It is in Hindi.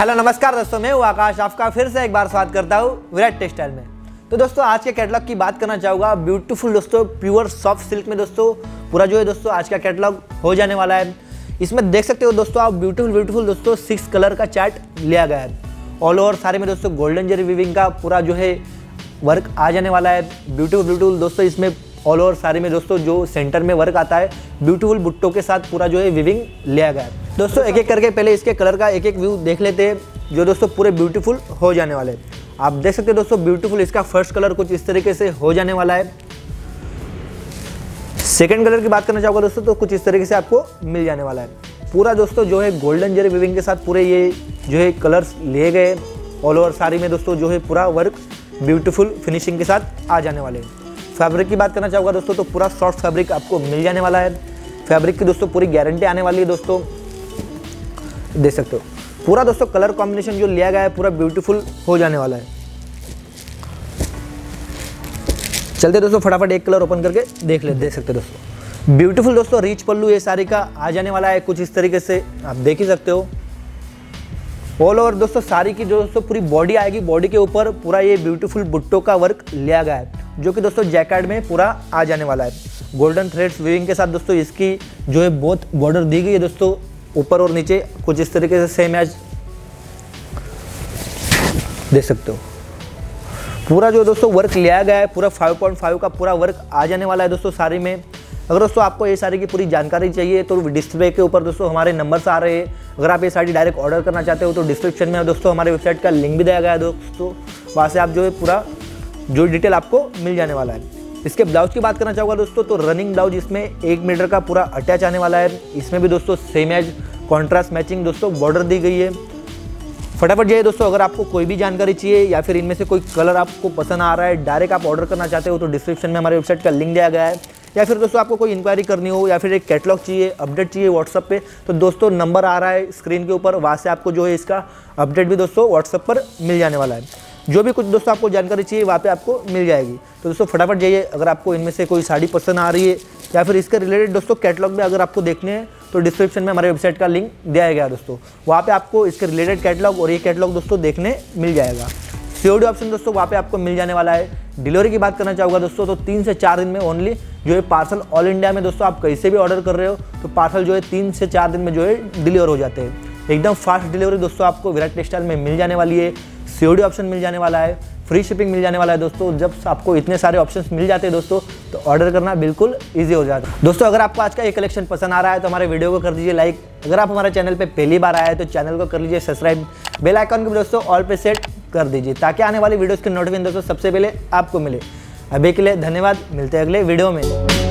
हेलो नमस्कार दोस्तों, मैं हूँ आकाश, आपका फिर से एक बार स्वागत करता हूँ विराट टेक्सटाइल में। तो दोस्तों आज के कैटलॉग की बात करना चाहूँगा। ब्यूटीफुल दोस्तों प्योर सॉफ्ट सिल्क में दोस्तों पूरा जो है दोस्तों आज का कैटलॉग हो जाने वाला है। इसमें देख सकते हो दोस्तों आप ब्यूटीफुल दोस्तों 6 कलर का चार्ट लिया गया है। ऑल ओवर सारे में दोस्तों गोल्डन जरी वीविंग का पूरा जो है वर्क आ जाने वाला है। ब्यूटीफुल दोस्तों इसमें ऑल ओवर साड़ी में दोस्तों जो सेंटर में वर्क आता है ब्यूटीफुल बुट्टों के साथ पूरा जो है विविंग लिया गया है। दोस्तों एक एक करके पहले इसके कलर का एक एक व्यू देख लेते हैं जो दोस्तों पूरे ब्यूटीफुल हो जाने वाले हैं। आप देख सकते हैं दोस्तों ब्यूटीफुल इसका फर्स्ट कलर कुछ इस तरीके से हो जाने वाला है। सेकंड कलर की बात करना चाहूँगा दोस्तों तो कुछ इस तरीके से आपको मिल जाने वाला है। पूरा दोस्तों जो है गोल्डन जरी विविंग के साथ पूरे ये जो है कलर्स लिए गए। ऑल ओवर साड़ी में दोस्तों जो है पूरा वर्क ब्यूटीफुल फिनिशिंग के साथ आ जाने वाले हैं। फैब्रिक की बात करना चाहूँगा दोस्तों तो पूरा सॉफ्ट फैब्रिक आपको मिल जाने वाला है। फैब्रिक की दोस्तों पूरी गारंटी आने वाली है। दोस्तों देख सकते हो पूरा दोस्तों कलर कॉम्बिनेशन जो लिया गया है पूरा ब्यूटीफुल हो जाने वाला है। चलते दोस्तों फटाफट एक कलर ओपन करके देख लेते। देख सकते हो दोस्तों ब्यूटीफुल दोस्तों रिच पल्लू ये साड़ी का आ जाने वाला है। कुछ इस तरीके से आप देख ही सकते हो। ऑल ओवर दोस्तों साड़ी की जो दोस्तों पूरी बॉडी आएगी, बॉडी के ऊपर पूरा ये ब्यूटीफुल बुट्टों का वर्क लिया गया है जो कि दोस्तों जैकेट में पूरा आ जाने वाला है। गोल्डन थ्रेड्स वीविंग के साथ दोस्तों इसकी जो है बहुत बॉर्डर दी गई है दोस्तों ऊपर और नीचे कुछ इस तरीके से सेम एज देख सकते हो। पूरा जो दोस्तों वर्क लिया गया है पूरा 5.5 का पूरा वर्क आ जाने वाला है दोस्तों साड़ी में। अगर दोस्तों आपको ये साड़ी की पूरी जानकारी चाहिए तो डिस्प्ले के ऊपर दोस्तों हमारे नंबर्स आ रहे हैं। अगर आप ये साड़ी डायरेक्ट ऑर्डर करना चाहते हो तो डिस्क्रिप्शन में दोस्तों हमारे वेबसाइट का लिंक भी दिया गया है दोस्तों, वहाँ से आप जो है पूरा जो डिटेल आपको मिल जाने वाला है। इसके ब्लाउज की बात करना चाहूँगा दोस्तों तो रनिंग ब्लाउज इसमें 1 मीटर का पूरा अटैच आने वाला है। इसमें भी दोस्तों सेम एज कॉन्ट्रास्ट मैचिंग दोस्तों बॉर्डर दी गई है। फटाफट जाइए दोस्तों, अगर आपको कोई भी जानकारी चाहिए या फिर इनमें से कोई कलर आपको पसंद आ रहा है डायरेक्ट आप ऑर्डर करना चाहते हो तो डिस्क्रिप्शन में हमारे वेबसाइट का लिंक दिया गया है। या फिर दोस्तों आपको कोई इंक्वायरी करनी हो या फिर एक कैटलॉग चाहिए, अपडेट चाहिए व्हाट्सअप पे तो दोस्तों नंबर आ रहा है स्क्रीन के ऊपर, वहाँ से आपको जो है इसका अपडेट भी दोस्तों व्हाट्सअप पर मिल जाने वाला है। जो भी कुछ दोस्तों आपको जानकारी चाहिए वहाँ पे आपको मिल जाएगी। तो दोस्तों फटाफट जाइए, अगर आपको इनमें से कोई साड़ी पसंद आ रही है या फिर इसके रिलेटेड दोस्तों कैटलॉग में अगर आपको देखने हैं तो डिस्क्रिप्शन में हमारे वेबसाइट का लिंक दिया गया दोस्तों, वहाँ पे आपको इसके रिलेटेड कैटलॉग और ये कैटलॉग दोस्तों देखने मिल जाएगा। सीओडी ऑप्शन दोस्तों वहाँ पे आपको मिल जाने वाला है। डिलीवरी की बात करना चाहूँगा दोस्तों तो 3 से 4 दिन में ओनली जो है पार्सल ऑल इंडिया में दोस्तों आप कहीं से भी ऑर्डर कर रहे हो तो पार्सल जो है 3 से 4 दिन में जो है डिलीवर हो जाते हैं। एकदम फास्ट डिलीवरी दोस्तों आपको विराट टेक्सटाइल में मिल जाने वाली है। सीओडी ऑप्शन मिल जाने वाला है, फ्री शिपिंग मिल जाने वाला है दोस्तों। जब आपको इतने सारे ऑप्शंस मिल जाते हैं दोस्तों तो ऑर्डर करना बिल्कुल इजी हो जाता है। दोस्तों अगर आपको आज का ये कलेक्शन पसंद आ रहा है तो हमारे वीडियो को कर दीजिए लाइक। अगर आप हमारे चैनल पे पहली बार आए हैं तो चैनल को कर लीजिए सब्सक्राइब। बेल आइकन को दोस्तों ऑल पे सेट कर दीजिए ताकि आने वाली वीडियोस के नोटिफिकेशन दोस्तों सबसे पहले आपको मिले। अभी के लिए धन्यवाद, मिलते हैं अगले वीडियो में।